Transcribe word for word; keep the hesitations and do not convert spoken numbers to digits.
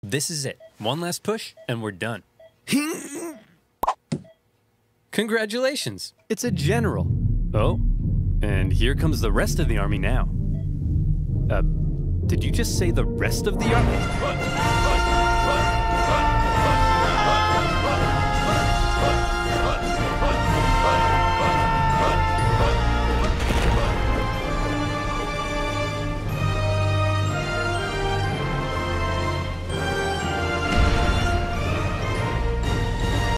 This is it. One last push, and we're done. Congratulations. It's a general. Oh, and here comes the rest of the army now. Uh, did you just say the rest of the army?